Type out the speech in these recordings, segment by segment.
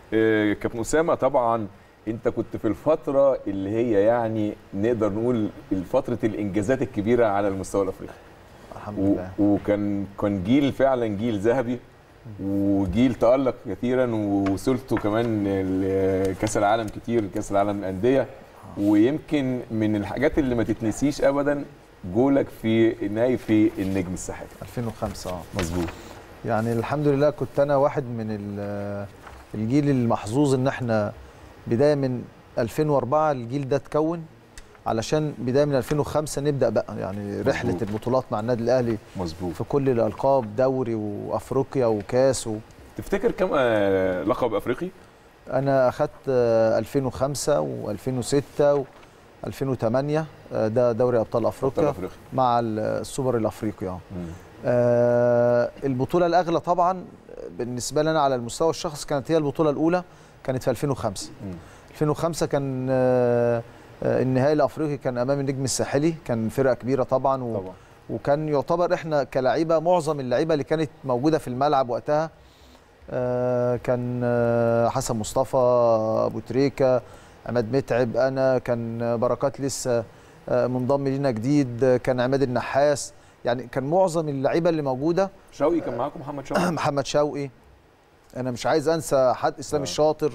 كابتن اسامه، طبعا انت كنت في الفتره اللي هي يعني نقدر نقول فتره الانجازات الكبيره على المستوى الافريقي. الحمد لله. وكان جيل فعلا جيل ذهبي، وجيل تألق كثيرا، ووصلتوا كمان كاس العالم كتير، كاس العالم للانديه. ويمكن من الحاجات اللي ما تتنسيش ابدا جولك في نهائي في النجم الساحلي 2005. مظبوط. يعني الحمد لله كنت انا واحد من الجيل المحظوظ ان احنا بدايه من 2004 الجيل ده اتكون، علشان بدايه من 2005 نبدا بقى يعني رحله مزبوط. البطولات مع النادي الاهلي مظبوط في كل الالقاب، دوري وافريقيا وكاس تفتكر كم لقب افريقي؟ انا اخذت 2005 و2006 و2008 ده دوري ابطال افريقيا مع السوبر الافريقي. البطوله الاغلى طبعا بالنسبه لنا على المستوى الشخصي كانت هي البطوله الاولى، كانت في 2005. 2005 كان النهائي الافريقي كان امام النجم الساحلي، كان فرقه كبيره طبعا. وكان يعتبر احنا كلاعيبه معظم اللعيبه اللي كانت موجوده في الملعب وقتها كان حسن مصطفى، ابو تريكه، عماد متعب، انا كان بركات لسه منضم لينا جديد، كان عماد النحاس، يعني كان معظم اللعيبه اللي موجوده. شوقي كان معاكم، محمد شوقي محمد شوقي، انا مش عايز انسى حد، اسلام الشاطر،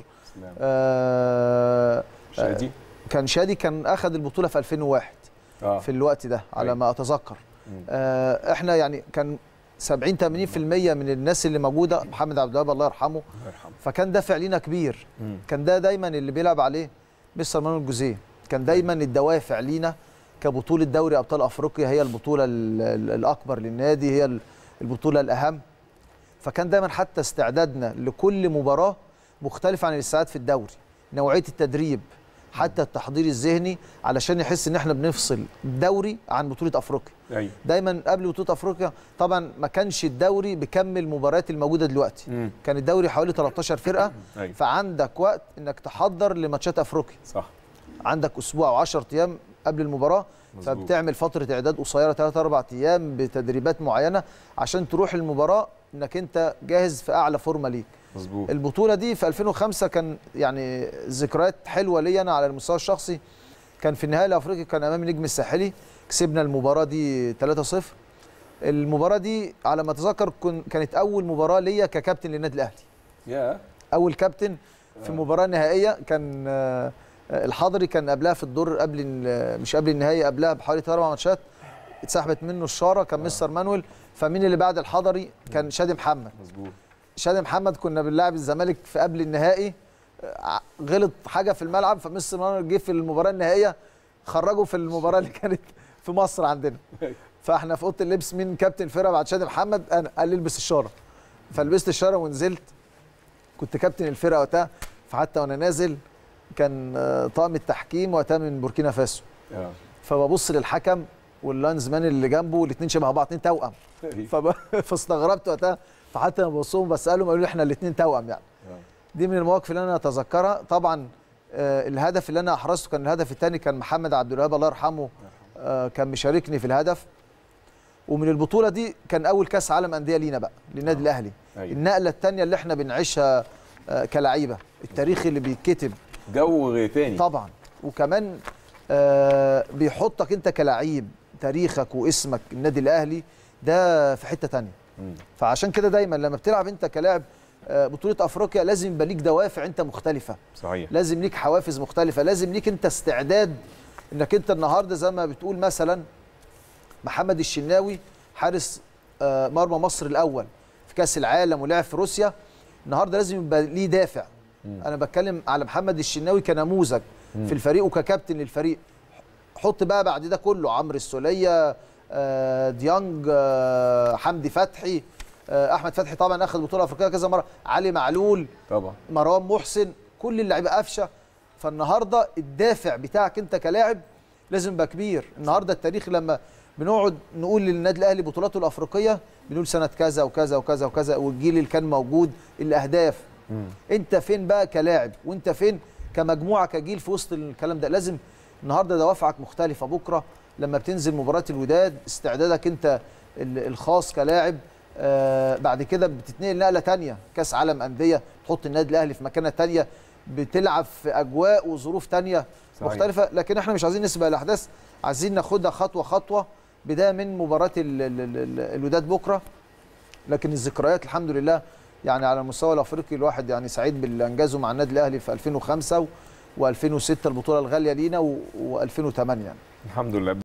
شادي، كان شادي كان اخذ البطوله في 2001 في الوقت ده على ما اتذكر. احنا يعني كان 70-80% من الناس اللي موجوده، محمد عبد الوهاب الله يرحمه، فكان دافع لينا كبير. كان ده دايما اللي بيلعب عليه مستر مانويل جوزيه، كان دايما الدوافع لينا كبطوله دوري ابطال افريقيا هي البطوله الاكبر للنادي، هي البطوله الاهم. فكان دايما حتى استعدادنا لكل مباراه مختلف عن الاستعداد في الدوري، نوعيه التدريب حتى التحضير الذهني، علشان يحس ان احنا بنفصل الدوري عن بطوله افريقيا. دايما قبل بطوله افريقيا طبعا ما كانش الدوري بكم المباريات الموجوده دلوقتي، كان الدوري حوالي 13 فرقه. فعندك وقت انك تحضر لماتشات افريقيا، صح، عندك اسبوع و10 ايام قبل المباراه، فبتعمل فتره اعداد قصيره 3-4 ايام بتدريبات معينه عشان تروح المباراه انك انت جاهز في اعلى فورمه ليك. مظبوط. البطوله دي في 2005 كان يعني ذكريات حلوه ليا انا على المستوى الشخصي. كان في النهائي الافريقي كان امام النجم الساحلي، كسبنا المباراه دي 3-0. المباراه دي على ما اتذكر كانت اول مباراه ليا ككابتن للنادي الاهلي. اول كابتن في مباراه نهائيه. كان الحضري كان قبلها في الدور قبل، مش قبل النهائي، قبلها بحوالي 4 ماتشات اتسحبت منه الشاره، كان مستر مانويل. فمين اللي بعد الحضري؟ كان شادي محمد. مظبوط. شادي محمد كنا بنلاعب الزمالك في قبل النهائي، غلط حاجه في الملعب، فمستر مانويل جه في المباراه النهائيه خرجه في المباراه اللي كانت في مصر عندنا. فاحنا في اوضه اللبس مين كابتن الفرقه بعد شادي محمد؟ انا. قال لي البس الشاره، فلبست الشاره ونزلت، كنت كابتن الفرقه وقتها. فحتى وانا نازل كان طاقم التحكيم وقتها من بوركينا فاسو، فببص للحكم واللاينز مان اللي جنبه، والاثنين شبه بعض، اثنين توأم. فاستغربت وقتها، فحتى لما ببصهم بسالهم قالوا لي احنا الاثنين توأم يعني. دي من المواقف اللي انا اتذكرها. طبعا الهدف اللي انا احرزته كان الهدف الثاني، كان محمد عبد الوهاب الله يرحمه كان مشاركني في الهدف. ومن البطوله دي كان اول كاس عالم انديه لينا بقى للنادي الاهلي. النقله الثانيه اللي احنا بنعيشها كلاعيبه، التاريخ اللي بيتكتب، جو تاني طبعا. وكمان بيحطك انت كلاعب، تاريخك واسمك النادي الاهلي ده في حته ثانيه. فعشان كده دايما لما بتلعب انت كلاعب بطوله افريقيا لازم يبقى ليك دوافع انت مختلفه. صحيح. لازم ليك حوافز مختلفه، لازم ليك انت استعداد انك انت النهارده زي ما بتقول مثلا محمد الشناوي حارس مرمى مصر الاول في كاس العالم ولعب في روسيا، النهارده لازم يبقى ليه دافع. انا بتكلم على محمد الشناوي كنموذج في الفريق وككابتن للفريق. حط بقى بعد ده كله عمرو السوليه، ديانج، حمدي فتحي، احمد فتحي طبعا اخذ بطوله افريقيه كذا مره، علي معلول طبعا، مروان محسن، كل اللعيبه قفشه. فالنهارده الدافع بتاعك انت كلاعب لازم يبقى كبير. النهارده التاريخ لما بنقعد نقول للنادي الاهلي بطولاته الافريقيه بنقول سنه كذا وكذا وكذا وكذا، والجيل اللي كان موجود، الاهداف. انت فين بقى كلاعب، وانت فين كمجموعه كجيل في وسط الكلام ده؟ لازم النهارده دوافعك مختلفه. بكره لما بتنزل مباراه الوداد استعدادك انت الخاص كلاعب بعد كده بتتنقل نقله ثانيه، كاس عالم انديه، تحط النادي الاهلي في مكانه ثانيه، بتلعب في اجواء وظروف ثانيه مختلفه. لكن احنا مش عايزين نسبق الاحداث، عايزين ناخدها خطوه خطوه، بدايه من مباراه الوداد بكره. لكن الذكريات الحمد لله يعني على المستوى الافريقي الواحد يعني سعيد باللي انجزه مع النادي الاهلي في 2005 و2006 البطوله الغاليه لينا و2008 يعني الحمد لله.